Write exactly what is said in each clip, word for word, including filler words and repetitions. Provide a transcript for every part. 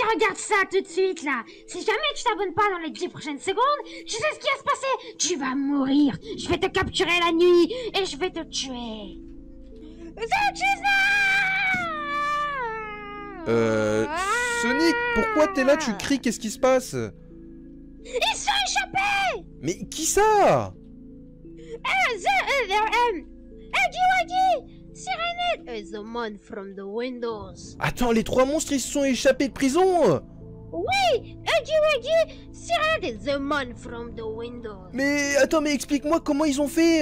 qui regarde ça tout de suite là, si jamais tu t'abonnes pas dans les dix prochaines secondes, tu sais ce qui va se passer? Tu vas mourir. Je vais te capturer la nuit et je vais te tuer. Euh... Sonic, pourquoi t'es là? Tu cries, qu'est-ce qui se passe? Ils sont échappés. Mais qui ça? Uh, the, uh, uh, um, Huggy Wuggy, Sirenette, uh, the man from the windows. Attends, les trois monstres, ils se sont échappés de prison? Oui, Huggy Wuggy, Sirenette, the man from the windows. Mais attends, mais explique-moi comment ils ont fait.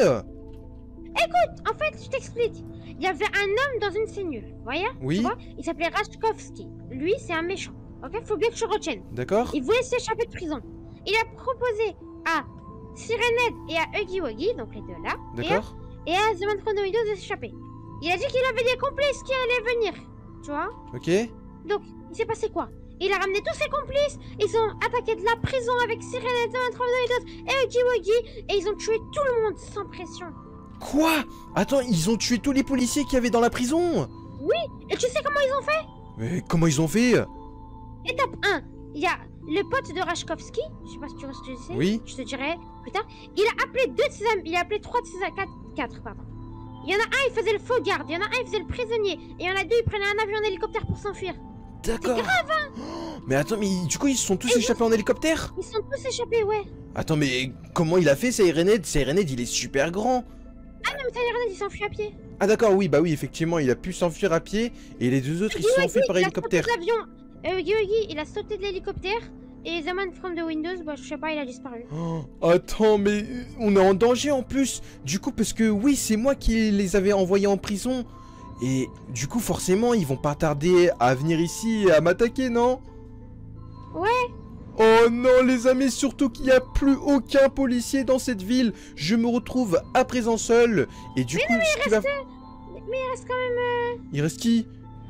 Écoute, en fait, je t'explique. Il y avait un homme dans une cellule, vous voyez? Oui. Tu vois? Il s'appelait Rashkovski. Lui, c'est un méchant. Ok, faut bien que je retienne. D'accord. Il voulait s'échapper de prison. Il a proposé à Sirenette et à Huggy Wuggy, donc les deux là, D'accord. et à The Man from the Windows de s'échapper. Il a dit qu'il avait des complices qui allaient venir, tu vois? Ok. Donc, il s'est passé quoi? Il a ramené tous ses complices, ils ont attaqué de la prison avec Sirenette, The Man from the Windows et Huggy Wuggy, et ils ont tué tout le monde sans pression. Quoi? Attends, ils ont tué tous les policiers qu'il y avait dans la prison? Oui, et tu sais comment ils ont fait? Mais comment ils ont fait? Étape un, il y a le pote de Rashkovski, je sais pas si tu vois ce que je sais. Oui. Je te dirai plus tard. Il a appelé deux de ses amis, il a appelé trois de ses amis, quatre, quatre, pardon. Il y en a un, il faisait le faux garde, il y en a un, il faisait le prisonnier, et il y en a deux, ils prenaient un avion en hélicoptère pour s'enfuir. D'accord. C'est grave, hein? Oh, mais attends, mais du coup, ils se sont tous Et échappés en hélicoptère? Ils sont tous échappés, ouais. Attends, mais comment il a fait, Sirenette? Sirenette, il est super grand. Ah non, mais Sirenette, il s'enfuit à pied. Ah d'accord, oui, bah oui, effectivement, il a pu s'enfuir à pied, et les deux autres, ils se sont enfuis par hélicoptère. Il a sauté de l'avion. Euh, Huggy Wuggy, il a sauté de l'hélicoptère, et The Man from the Windows, bah je sais pas, il a disparu. Oh, attends, mais on est en danger en plus. Du coup, parce que oui, c'est moi qui les avais envoyés en prison. Et du coup, forcément, ils vont pas tarder à venir ici et à m'attaquer, non? Ouais. Oh non, les amis, surtout qu'il n'y a plus aucun policier dans cette ville. Je me retrouve à présent seul. Et du mais coup, non, mais ce il qui reste... va... Mais, mais il reste quand même... Euh... Il reste qui?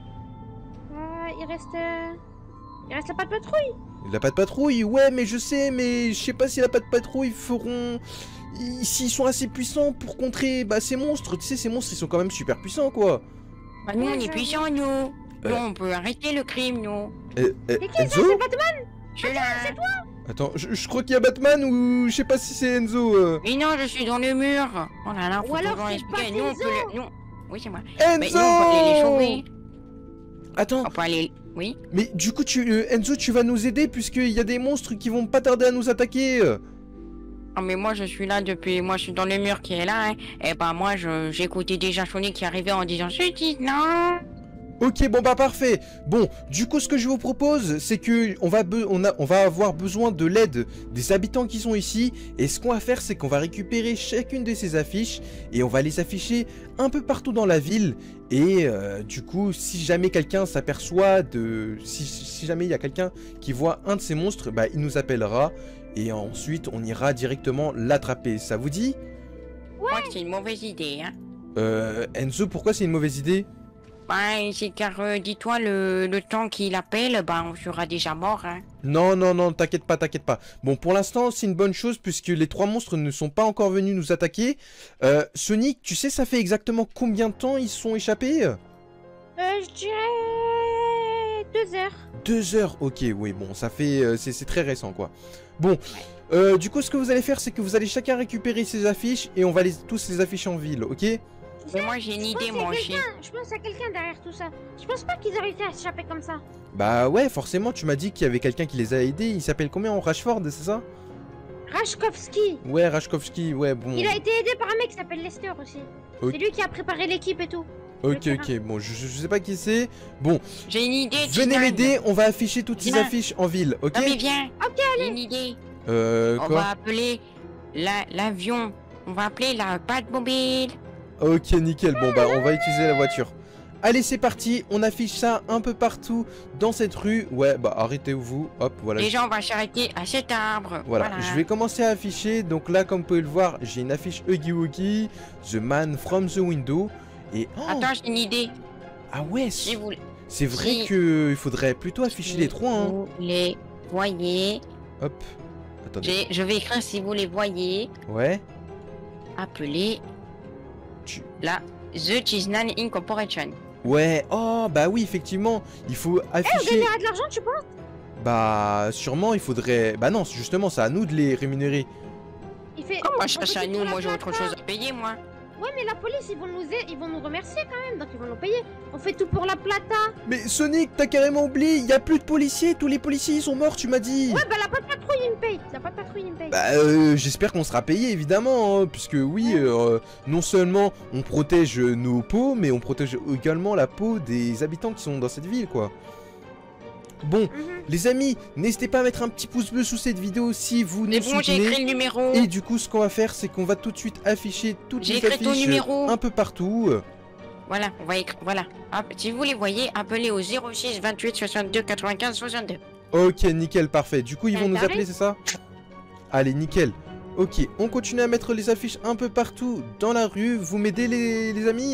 Euh, il reste... Euh... Il reste la patte patrouille. Il a pas de patrouille, ouais, mais je sais, mais je sais pas si la pas de patrouille feront... S'ils sont assez puissants pour contrer bah, ces monstres. Tu sais, ces monstres, ils sont quand même super puissants, quoi. Bah nous, on est puissants, nous. Euh. Nous, on peut arrêter le crime, nous. Euh, euh, C'est qui ça? Enzo? C'est Batman? Je suis là. C'est toi? Attends, je, je crois qu'il y a Batman ou je sais pas si c'est Enzo. Euh... Mais non, je suis dans le mur. Oh là là, faut Ou alors toujours c'est expliquer. pas Nous, on Enzo. peut le... nous... Oui, c'est moi. Enzo! Mais nous, on peut aller les sauver. Attends, On peut aller... Oui. mais du coup, tu, euh, Enzo, tu vas nous aider puisqu'il y a des monstres qui vont pas tarder à nous attaquer. Ah mais moi je suis là depuis, moi je suis dans le mur qui est là, hein. Et bah moi je j'écoutais déjà Sonic qui arrivait en disant ceci, non. Ok, bon bah parfait. Bon, du coup, ce que je vous propose, c'est que on va, be- on, a, on va avoir besoin de l'aide des habitants qui sont ici. Et ce qu'on va faire, c'est qu'on va récupérer chacune de ces affiches et on va les afficher un peu partout dans la ville. Et euh, du coup, si jamais quelqu'un s'aperçoit de... Si, si jamais il y a quelqu'un qui voit un de ces monstres, bah il nous appellera. Et ensuite, on ira directement l'attraper. Ça vous dit? Ouais. Moi c'est une mauvaise idée, hein. Euh, Enzo, pourquoi c'est une mauvaise idée? Bah c'est car euh, dis-toi le, le temps qu'il appelle, bah on sera déjà mort, hein. Non, non, non, t'inquiète pas, t'inquiète pas. Bon, pour l'instant, c'est une bonne chose puisque les trois monstres ne sont pas encore venus nous attaquer. Euh, Sonic, tu sais, ça fait exactement combien de temps ils sont échappés? Euh, je dirais... Deux heures. Deux heures, ok, oui, bon, ça fait... Euh, c'est très récent, quoi. Bon, euh, du coup, ce que vous allez faire, c'est que vous allez chacun récupérer ces affiches et on va les, tous les afficher en ville, ok? Mais moi j'ai une Je pense idée, qu'il y a moi aussi. quelqu'un- Je pense qu'il y a quelqu'un derrière tout ça. Je pense pas qu'ils auraient réussi à s'échapper comme ça. Bah ouais, forcément, tu m'as dit qu'il y avait quelqu'un qui les a aidés. Il s'appelle combien en Rashford, c'est ça? Rashkovski. Ouais, Rashkovski, ouais, bon. Il a été aidé par un mec qui s'appelle Lester aussi. Ok. C'est lui qui a préparé l'équipe et tout. Ok, le ok, bon, je, je sais pas qui c'est. Bon, J'ai une idée, venez Titan. m'aider, on va afficher toutes ces Viens. affiches en ville, ok? Non mais viens. Ok, J'ai une idée. Euh, On quoi? va appeler la- l'avion. On va appeler la Batmobile. Ok, nickel, bon bah on va utiliser la voiture. Allez, c'est parti, on affiche ça un peu partout dans cette rue. Ouais, bah arrêtez-vous, hop, voilà. Déjà on va s'arrêter à cet arbre. Voilà, je vais commencer à afficher. Donc là, comme vous pouvez le voir, j'ai une affiche Huggy Wuggy, The Man from the Window. Et... oh, Attends, j'ai une idée. ah ouais, Si vous, c'est vrai si- qu'il faudrait plutôt afficher les trois, hein. vous les voyez. Hop, attendez. J'ai- Je vais écrire si vous les voyez. Ouais, Appelez tu... la The Chiznan Incorporation. Ouais, oh, bah oui, effectivement, il faut Eh, on afficher... gagnera de l'argent, tu penses? Bah, sûrement, il faudrait... Bah non, justement, c'est à nous de les rémunérer. Il fait... Oh, moi, on je fait cherche à tout nous, pour la moi j'ai autre plata. chose à payer, moi. Ouais, mais la police, ils vont nous aider, ils vont nous remercier quand même, donc ils vont nous payer. On fait tout pour la plata. Mais Sonic, t'as carrément oublié, il y a plus de policiers, tous les policiers ils sont morts, tu m'as dit. Ouais, bah la pas de patrouille, il me paye. La pas de patrouille, il me paye. Bah, euh, j'espère qu'on sera payé évidemment, hein, puisque oui, euh, non seulement on protège nos peaux, mais on protège également la peau des habitants qui sont dans cette ville, quoi. Bon, Mhm. les amis, n'hésitez pas à mettre un petit pouce bleu sous cette vidéo si vous nous Mais bon, j'ai soutenez. écrit le numéro. Et du coup, ce qu'on va faire, c'est qu'on va tout de suite afficher toutes J'ai les écrit ton affiches numéro. un peu partout. Voilà, on va écrire. Voilà. Hop, si vous les voyez, appelez au zéro six vingt-huit soixante-deux quatre-vingt-quinze soixante-deux. Ok, nickel, parfait. Du coup, ils Euh, vont nous pareil. appeler, c'est ça? Allez, nickel. Ok, on continue à mettre les affiches un peu partout dans la rue. Vous m'aidez, les, les amis?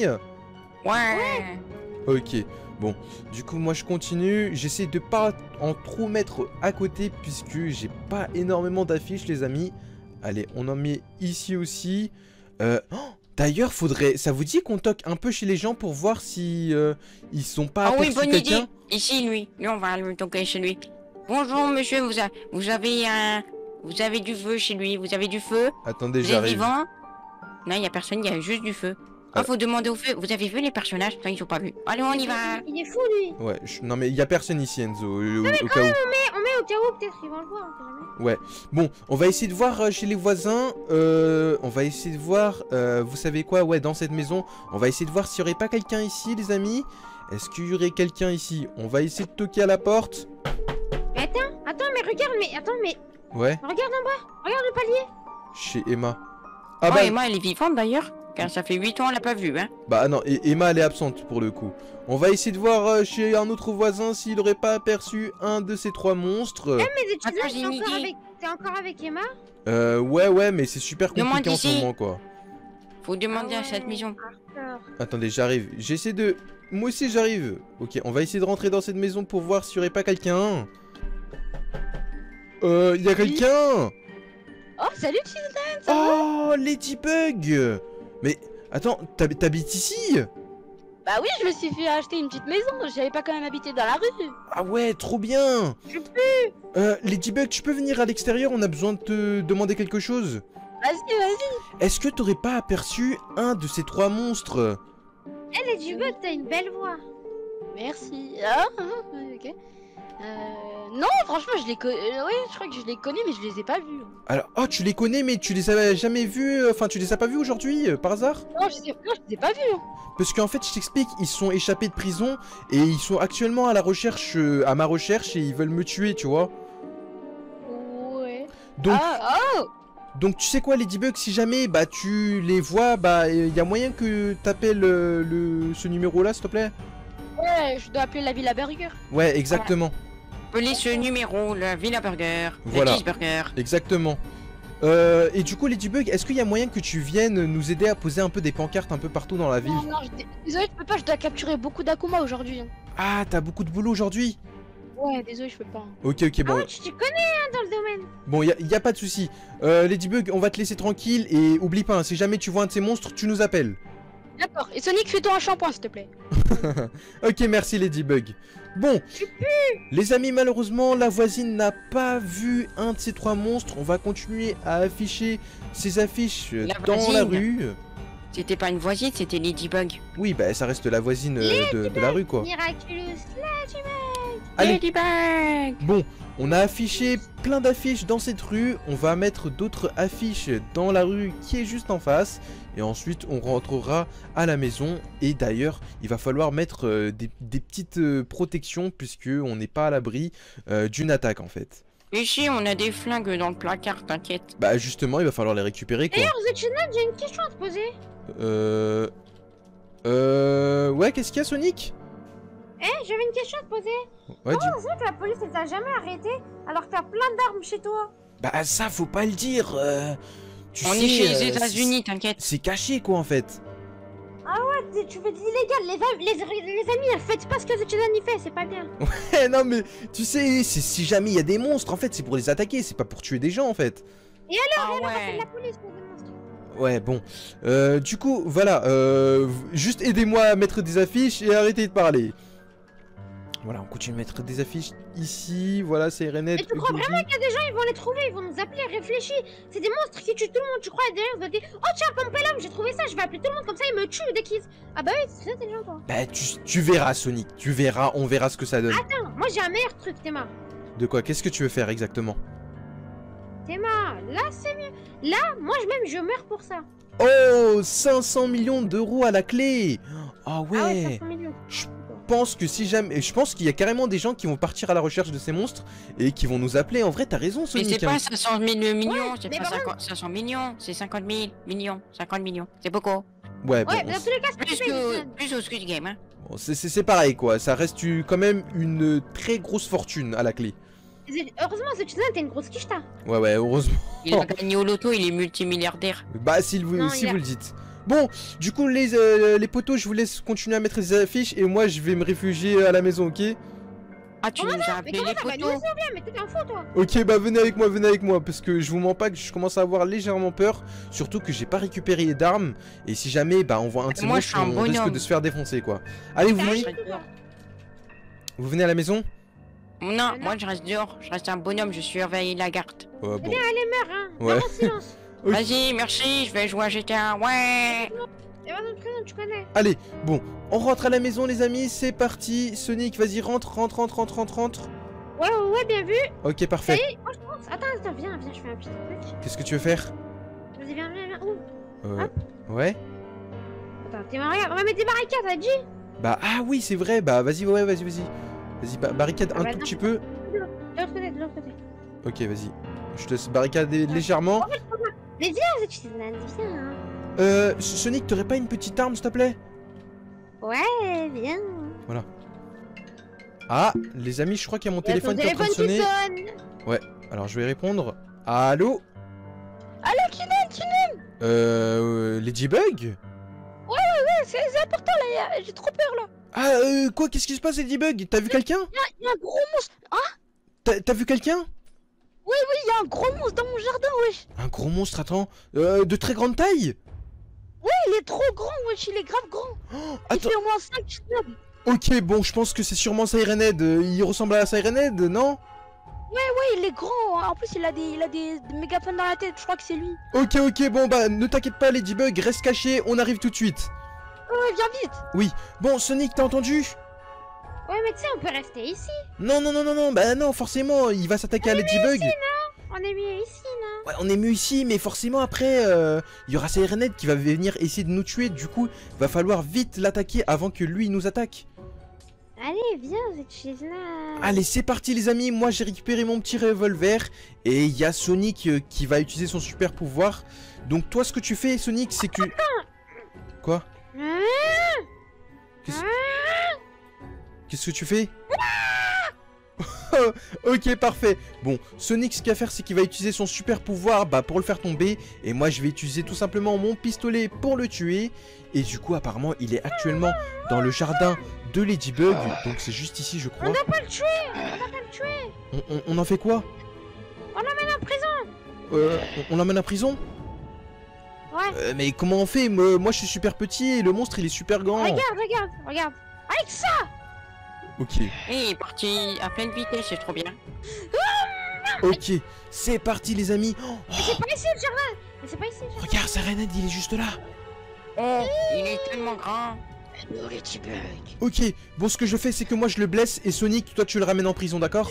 Ouais. Ok, bon. Du coup, moi, je continue. J'essaie de pas en trop mettre à côté puisque j'ai pas énormément d'affiches, les amis. Allez, on en met ici aussi. Euh... oh, d'ailleurs, faudrait... Ça vous dit qu'on toque un peu chez les gens pour voir si euh, ils sont pas Ah oui, aperçus bonne idée. quelqu'un? Ici, lui. Lui, on va le toquer chez lui. Bonjour, monsieur. Vous, a... vous avez un... Vous avez du feu chez lui. Vous avez du feu. Attendez, Vous êtes j'arrive. vivant. Non, il y a personne. Il y a juste du feu. Ah, Ah. faut demander au feu. Vous avez vu les personnages? Non, ils sont pas vus. Allez, on y va. Il est fou, lui. Ouais, je- non mais il y a personne ici, Enzo, au, au cas où. Mais on met au cas où, peut-être ils vont le voir, on sait jamais. Ouais, bon, on va essayer de voir euh, chez les voisins, euh, on va essayer de voir, euh, vous savez quoi, ouais, dans cette maison, on va essayer de voir s'il n'y aurait pas quelqu'un ici, les amis. Est-ce qu'il y aurait quelqu'un ici? On va essayer de toquer à la porte. Mais attends, attends, mais regarde, mais attends, mais Ouais, regarde en bas, regarde le palier. chez Emma. Ah Ah bah, Emma, elle est vivante d'ailleurs. Car ça fait huit ans, on l'a pas vue, hein. bah non, et Emma elle est absente pour le coup. On va essayer de voir euh, chez un autre voisin s'il n'aurait pas aperçu un de ces trois monstres. Mais tu Attends, sais, j'ai t'es une encore, idée. avec... t'es encore avec Emma? Euh, ouais, ouais, mais c'est super Demande compliqué en ce ici. moment, quoi. Faut demander Ah à cette ouais, maison. hardcore. Attendez, j'arrive. J'essaie de... Moi aussi, j'arrive. Ok, on va essayer de rentrer dans cette maison pour voir s'il n'y aurait pas quelqu'un. Euh, il y a quelqu'un? Oh, salut Children, ça va? Oh, Ladybug! Mais, attends, t'hab- t'habites ici? Bah oui, je me suis fait acheter une petite maison, j'avais pas quand même habité dans la rue. Ah ouais, trop bien! Je peux. Euh, Ladybug, tu peux venir à l'extérieur? On a besoin de te demander quelque chose. Vas-y, vas-y. Est-ce que t'aurais pas aperçu un de ces trois monstres? Elle est du bug, t'as une belle voix. Merci. Ah, ah, ah, ok. Euh, non, franchement, je les connais. Ouais, je crois que je les connais, mais je les ai pas vus. Alors, oh, tu les connais, mais tu les as jamais vus... euh, Enfin, tu les as pas vus aujourd'hui, euh, par hasard? Non, je les ai, non, je les ai pas vus. hein. Parce qu'en fait, je t'explique, ils sont échappés de prison et ils sont actuellement à la recherche, euh, à ma recherche, et ils veulent me tuer, tu vois. Ouais. Donc, Ah, oh donc tu sais quoi, Ladybug, si jamais bah tu les vois, bah il y a moyen que t'appelles euh, le ce numéro-là, s'il te plaît. Ouais, je dois appeler la Villa Burger. Ouais, exactement, Appelez ce numéro, la Villa Burger. Voilà. Le cheeseburger. exactement. Euh, et du coup, Ladybug, est-ce qu'il y a moyen que tu viennes nous aider à poser un peu des pancartes un peu partout dans la ville? Non, non, je... désolé, je peux pas, je dois capturer beaucoup d'Akuma aujourd'hui. hein. Ah, t'as beaucoup de boulot aujourd'hui? Ouais, désolé, je peux pas. hein. Ok, ok, Ah bon, ouais, tu t'y connais hein, dans le domaine. bon, y a, y a pas de souci. Euh, Ladybug, on va te laisser tranquille et oublie pas, hein, si jamais tu vois un de ces monstres, tu nous appelles. D'accord. Et Sonic, fais-toi un shampoing, s'il te plaît. Ok, merci Ladybug. Bon, les amis, malheureusement, la voisine n'a pas vu un de ces trois monstres. On va continuer à afficher ces affiches La dans la voisine. rue. C'était pas une voisine, c'était Ladybug. Oui, bah ça reste la voisine euh, de, de la rue, quoi. Miraculous. Allez, Ladybug. bon, on a affiché plein d'affiches dans cette rue. On va mettre d'autres affiches dans la rue qui est juste en face. Et ensuite, on rentrera à la maison. Et d'ailleurs, il va falloir mettre euh, des, des petites euh, protections puisque on n'est pas à l'abri euh, d'une attaque, en fait. Ici, on a des flingues dans le placard, t'inquiète. Bah justement, il va falloir les récupérer, quoi. D'ailleurs, vous êtes chez Nat, j'ai une question à te poser. Euh... Euh... Ouais, qu'est-ce qu'il y a, Sonic? Eh, j'avais une question à te poser. Ouais, dis... C'est vrai que la police elle t'a jamais arrêté alors que t'as plein d'armes chez toi. Bah ça, faut pas le dire. euh, Tu On sais, est chez euh, les États-Unis, t'inquiète. C'est caché, quoi, en fait. T'es- Tu fais de l'illégal. Les, am- les, les amis, ne faites pas ce que The Chosen y fait, c'est pas bien. Eh non, mais tu sais, c'est si jamais il y a des monstres, en fait, c'est pour les attaquer, c'est pas pour tuer des gens, en fait. Ah On fait de ouais. la police pour des monstres. Ouais, bon. Euh, du coup, voilà. Euh, juste aidez-moi à mettre des affiches et arrêtez de parler. Voilà, on continue à mettre des affiches ici. Voilà, c'est Renette. Et tu crois vraiment qu'il y a des gens, ils vont les trouver, ils vont nous appeler, réfléchis. C'est des monstres qui tuent tout le monde, tu crois? Et derrière, ils vont dire, oh tiens, Pompelum, j'ai trouvé ça, je vais appeler tout le monde comme ça, ils me tuent dès qu'ils... Ah bah oui, c'est très intelligent, toi. Bah, tu, tu verras, Sonic. Tu verras, on verra ce que ça donne. Attends, moi j'ai un meilleur truc, Théma. De quoi? Qu'est-ce que tu veux faire exactement? Théma, là c'est mieux. Là, moi je même, je meurs pour ça. Oh, cinq cents millions d'euros à la clé. Ah ouais. Ah ouais, cinq cents millions. Je pense que si jamais... Je pense qu'il y a carrément des gens qui vont partir à la recherche de ces monstres et qui vont nous appeler. En vrai, t'as raison, Mais Sonic. c'est hein. pas cinq cent mille millions, Ouais, c'est mais pas par cinquante cinq cents millions, c'est cinquante mille millions, cinquante millions, c'est beaucoup. Ouais, bon, Ouais, mais dans tous les cas, c'est Plus pas que, payé. plus au Squid Game, hein. bon, c'est- c'est c'est pareil, quoi. Ça reste tu- quand même une très grosse fortune à la clé. Heureusement, ce tunnel, t'es une grosse quicheta. Ouais, ouais, heureusement. Il a gagné au loto, il est multimilliardaire. Bah, si, vous, Non, si il a- vous le dites. Bon, du coup, les, euh, les potos, je vous laisse continuer à mettre les affiches et moi, je vais me réfugier à la maison, ok? Ah, tu Comment nous as Mais appelé comment les ça va? Nous photos? aussi, on vient, mais t'es un fou, toi. Ok, bah venez avec moi, venez avec moi, parce que je vous mens pas que je commence à avoir légèrement peur, surtout que j'ai pas récupéré d'armes, et si jamais, bah, on voit un de ces Moi, je monstres, suis un on risque bonhomme. de se faire défoncer, quoi. Allez, vous T'es un venez, fou, toi. vous venez à la maison? Non, moi je reste dehors, je reste un bonhomme, je surveille la garde. Ouais, bon. Meurs, hein. Ouais. Meurs en silence. Ok. Vas-y, merci, je vais jouer à G T A, ouais. Et va dans le prison, tu connais. Allez, bon, on rentre à la maison, les amis, c'est parti. Sonic, vas-y, rentre, rentre, rentre, rentre, rentre, rentre. Ouais, ouais, ouais, bien vu. Ok, Ça parfait. y est, moi je pense. Attends, attends, viens, viens, je fais un petit truc. Qu'est-ce que tu veux faire? Vas-y, viens, viens, viens. Ouh. Euh, ouais. Attends, t'es regarde, on va mettre des barricades, t'as dit? Bah, ah oui, c'est vrai, bah, vas-y, ouais, vas-y, vas-y. Vas-y, ba- barricade Ah un bah tout non. petit peu. De l'autre côté, de l'autre côté. Ok, vas-y. Je te laisse barricader légèrement. Mais viens, c'est tu viens. Hein. Euh, Sonic, t'aurais pas une petite arme, s'il te plaît? Ouais, viens. Ah, les amis, je crois qu'il y a mon Il y a ton téléphone qui est en train de téléphone qui sonner. sonne. Alors, je vais répondre. Allô? Allô, Kinan, Kinan, Euh, Ladybug? c'est c'est important là, y a- j'ai trop peur là. Ah, euh, quoi? Qu'est-ce qui se passe, Ladybug? T'as vu quelqu'un? Il y a un gros monstre. T'as t'as vu quelqu'un? Oui, il y a un gros monstre dans mon jardin, wesh. Un gros monstre, attends. Euh, de très grande taille? Il est trop grand, wesh, il est grave grand. Oh, Il attends. fait au moins cinq snobs. Ok, bon, je pense que c'est sûrement Siren Head. Euh, Il ressemble à Siren Head, non? Ouais, il est grand. En plus, il a des, il a des, des mégaphones dans la tête. Je crois que c'est lui. Ok, ok, bon, bah, ne t'inquiète pas, Ladybug, reste caché, on arrive tout de suite. Ouais, viens vite. Bon, Sonic, t'as entendu? Ouais, mais tu sais, on peut rester ici. Non, non, non, non, non, bah non, forcément, il va s'attaquer à Ladybug. On est mieux ici, non? Ouais, on est mieux ici, mais forcément, après, euh, il y aura Siren Head qui va venir essayer de nous tuer. Du coup, va falloir vite l'attaquer avant que lui nous attaque. Allez, viens, cette chaise-là. Allez, c'est parti, les amis. Moi, j'ai récupéré mon petit revolver. Et il y a Sonic euh, qui va utiliser son super pouvoir. Donc, toi, ce que tu fais, Sonic, c'est que... Quoi? Ah, Qu'est-ce Qu'est-ce que tu fais? Ok, parfait. Bon, Sonic, ce qu'il va faire, c'est qu'il va utiliser son super pouvoir bah, pour le faire tomber. Et moi, je vais utiliser tout simplement mon pistolet pour le tuer. Et du coup, apparemment, il est actuellement dans le jardin de Ladybug. Donc, c'est juste ici, je crois. On n'a pas le tuer. On n'a pas le tuer. On, on- on en fait quoi? On l'emmène en prison. euh, On, on l'emmène à prison? Ouais. Euh, Mais comment on fait? Moi, moi, je suis super petit et le monstre, il est super grand. Regarde, regarde, regarde. Avec ça. Ok, Et il est parti à pleine vitesse, c'est trop bien. ok. C'est parti, les amis. Oh, Mais c'est pas ici le jardin. Mais c'est pas ici. Le jardin. regarde, Siren Head, il est juste là. Oh, il est tellement grand. Hello, Ladybug. Ok, bon, ce que je fais, c'est que moi, je le blesse et Sonic, toi, tu le ramènes en prison, d'accord?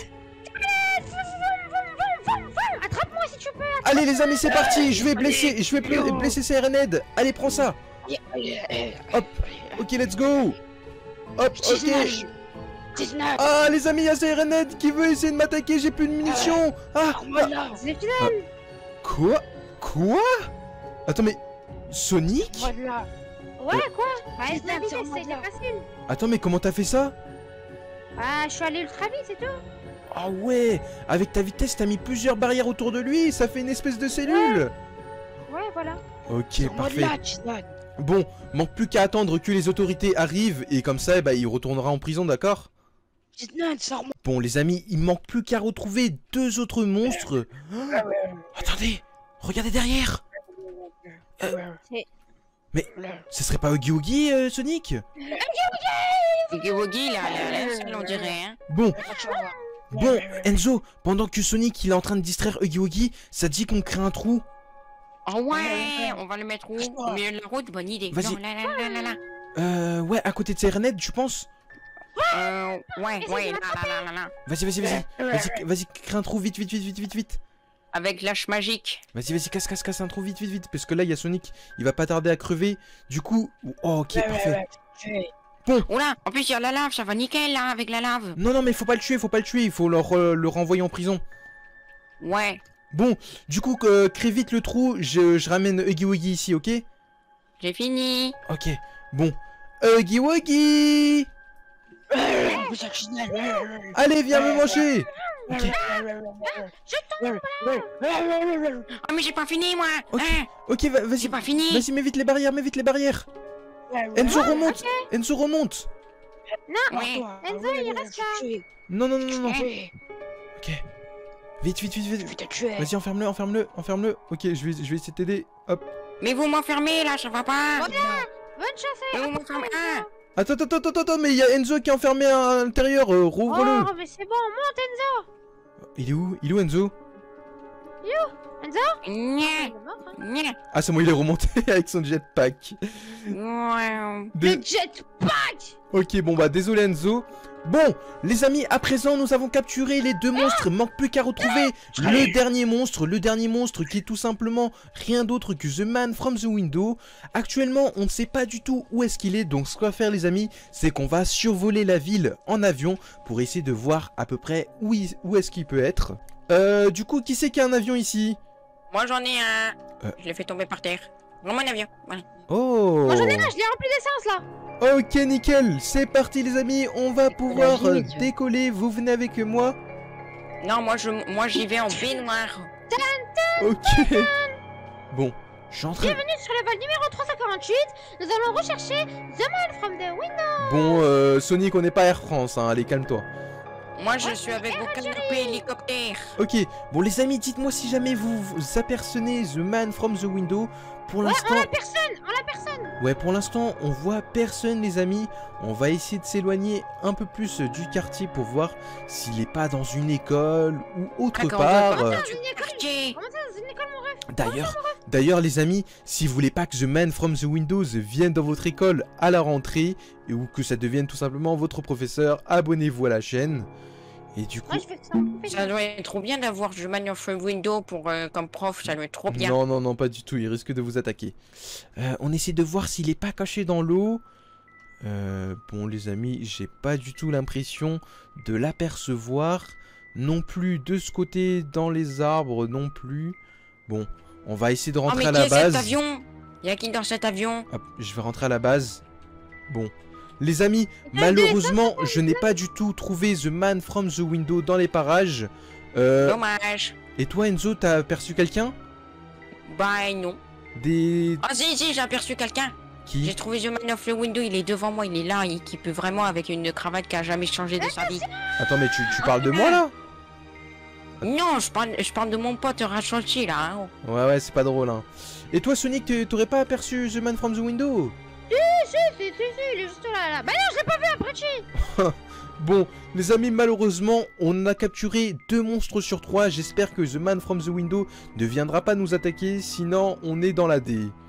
Attrape-moi si tu peux. Allez, les amis, c'est parti. Je vais blesser, je vais bl- blesser Siren Head. Allez, prends ça. Hop. Ok, let's go. Hop, ok. dix-neuf. Ah, les amis, il y a Siren Head qui veut essayer de m'attaquer. J'ai plus de munitions. Ah, ah. C'est le tunnel. Quoi? Quoi? Attends, mais Sonic? Voilà. Ouais, quoi? Bah, C'est c'est la vitesse, sûrement c'était ça. facile. Attends, mais comment t'as fait ça? Ah, je suis allé ultra vite, c'est tout. Ah ouais, avec ta vitesse, t'as mis plusieurs barrières autour de lui. Ça fait une espèce de cellule. Ouais, voilà. Ok, parfait. Là, Kinan. Bon, manque plus qu'à attendre que les autorités arrivent et comme ça, bah, il retournera en prison, d'accord? Kinan, sors-moi. Bon, les amis, il manque plus qu'à retrouver deux autres monstres. Oh, attendez, regardez derrière. Ce serait pas Huggy Wuggy, euh, Sonic? Huggy Wuggy, là, là, là, ça, on dirait, hein. Bon, bon, Enzo, pendant que Sonic il est en train de distraire Huggy Wuggy, ça te dit qu'on crée un trou? Oh ouais, on va le mettre où? Au milieu de la route, bonne idée. Vas-y. Non, là, là, là, là, là. Euh, ouais, à côté de Serenade, tu penses? Euh, ouais, ouais, là, là, là, là, là. Vas-y, vas-y, vas-y, vas-y, vas-y, crée un trou vite, vite, vite, vite, vite, vite. Avec l'âche magique. Vas-y, vas-y, casse, casse, casse un trou vite, vite, vite, parce que là, il y a Sonic, il va pas tarder à crever. Du coup, oh, ok, parfait. Oh là, en plus, il y a la lave, ça va nickel, là, avec la lave. Non, non, mais faut pas le tuer, faut pas le tuer, il faut le, re- le renvoyer en prison. Ouais, Bon, du coup, euh, crée vite le trou, je, je ramène Huggy Wuggy ici, ok? j'ai fini. Ok, bon. Huggy Wuggy! Allez, viens me manger! Ok, Oh, mais j'ai pas fini, moi. Ok. Hein, ok, va- vas-y, j'ai pas fini. vas-y, mets vite les barrières, mets vite les barrières! Enzo remonte! Enzo remonte! Ouais. Enzo, il reste là. Non, non, non, non, non. Ouais. Ok. Vite, vite, vite, vite. Je vais te tuer. Vas-y, enferme-le, enferme-le, enferme-le. Ok, je vais, je vais essayer de t'aider. Hop. Mais vous m'enfermez, là, ça va pas. Bonne chance Mais à vous m'enfermez. Ah, Attends, attends, attends, attends, mais il y a Enzo qui est enfermé à l'intérieur. Euh, rouvre-le. Oh, mais c'est bon, monte Enzo. Il est où? Il est où, Enzo? Enzo Nya, Il est mort, hein. nya. Ah, c'est moi, il est remonté avec son jetpack. Ouais. Dé- Le jetpack. Ok, bon, bah, désolé, Enzo. Bon, les amis, à présent, nous avons capturé les deux monstres. Manque plus qu'à retrouver le dernier monstre. Le dernier monstre qui est tout simplement rien d'autre que The Man from the Window. Actuellement, on ne sait pas du tout où est-ce qu'il est. Donc, ce qu'on va faire, les amis, c'est qu'on va survoler la ville en avion pour essayer de voir à peu près où, il- où est-ce qu'il peut être. Euh, du coup, qui c'est qui a un avion ici? Moi, j'en ai un. Euh. Je l'ai fait tomber par terre. Dans mon avion. Voilà. Oh. Moi j'en ai un, je l'ai rempli d'essence là. Ok, nickel. C'est parti, les amis. On va pouvoir vie, euh, Dieu. décoller. Vous venez avec moi. Non, moi, je, moi, j'y vais en baignoire. Ok. Bon, je suis en train... Bienvenue sur le vol numéro trois cent quarante-huit. Nous allons rechercher The Man from the Window. Bon, euh, Sonic, on n'est pas Air France, hein. Allez, calme-toi. Moi, je suis avec vos canapés hélicoptères. Ok, bon, les amis, dites-moi si jamais vous, vous apercevez The Man from the Window. Pour Ouais, l'instant... on la personne, on la personne. Ouais, pour l'instant, on voit personne, les amis. On va essayer de s'éloigner un peu plus euh, du quartier pour voir s'il est pas dans une école ou autre D'accord, part. d'accord. euh. Dans une école. Quartier. Comment ça, dans une école, mon rêve? D'ailleurs, d'ailleurs, les amis, si vous voulez pas que The Man from the Windows vienne dans votre école à la rentrée et ou que ça devienne tout simplement votre professeur, abonnez-vous à la chaîne. Et du coup, Ouais, je fais ça. on fait Ça doit être trop bien d'avoir The Man of the Window pour, euh, comme prof, ça doit être trop bien. non, non, non, pas du tout. Il risque de vous attaquer. Euh, on essaie de voir s'il est pas caché dans l'eau. Euh, bon, les amis, j'ai pas du tout l'impression de l'apercevoir. Non plus de ce côté dans les arbres, non plus. Bon, on va essayer de Oh, rentrer mais à qui la est cet base. avion? Y'a qui dans cet avion? Hop, je vais rentrer à la base. Bon. Les amis, malheureusement, je n'ai pas du tout trouvé The Man from the Window dans les parages. Euh, Dommage. et toi, Enzo, t'as aperçu quelqu'un? Bah non. Des... Ah si, si, j'ai aperçu quelqu'un. J'ai Qui? trouvé The Man of the Window, il est devant moi, il est là, il qui peut vraiment avec une cravate qui a jamais changé de sa vie. Attends, mais tu, tu parles de moi, là? Non, je parle, je parle de mon pote Rachanchi là. Hein. Ouais, ouais, c'est pas drôle, hein. Et toi, Sonic, t'es- t'aurais pas aperçu The Man from the Window? Si, si, si, si, il est juste là, là. Bah non, je l'ai pas vu après, chi. Bon, les amis, malheureusement, on a capturé deux monstres sur trois. J'espère que The Man from the Window ne viendra pas nous attaquer, sinon on est dans la D.